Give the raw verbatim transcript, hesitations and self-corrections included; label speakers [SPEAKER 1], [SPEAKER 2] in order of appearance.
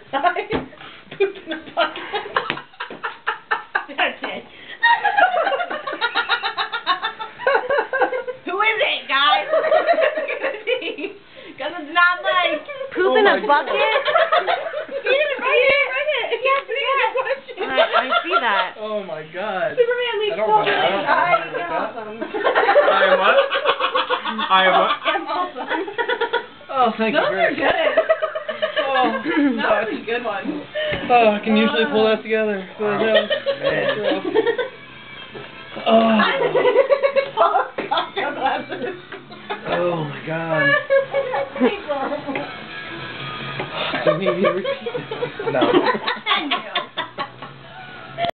[SPEAKER 1] I pooped in a bucket.
[SPEAKER 2] That's it. Who is it, guys? Because it's not Mike.
[SPEAKER 3] Poop
[SPEAKER 4] Oh
[SPEAKER 3] in
[SPEAKER 4] my
[SPEAKER 3] a bucket?
[SPEAKER 2] He didn't write it. Write it. He has to get the question.
[SPEAKER 3] I, I see that.
[SPEAKER 4] Oh my god.
[SPEAKER 1] Superman
[SPEAKER 4] I
[SPEAKER 1] leaves
[SPEAKER 4] don't
[SPEAKER 1] so
[SPEAKER 4] know.
[SPEAKER 1] many.
[SPEAKER 4] I don't know.
[SPEAKER 1] I
[SPEAKER 4] Awesome.
[SPEAKER 1] awesome.
[SPEAKER 4] I am what? I am what?
[SPEAKER 1] I'm awesome.
[SPEAKER 4] Oh, thank
[SPEAKER 1] Those
[SPEAKER 4] you very
[SPEAKER 1] are
[SPEAKER 4] much.
[SPEAKER 1] good.
[SPEAKER 4] Oh,
[SPEAKER 1] That was a good one.
[SPEAKER 4] oh, I can usually pull that together. But
[SPEAKER 5] Oh,
[SPEAKER 4] no.
[SPEAKER 5] man.
[SPEAKER 4] Oh.
[SPEAKER 1] Oh.
[SPEAKER 4] Oh my god. Do you need me to repeat it?
[SPEAKER 5] No.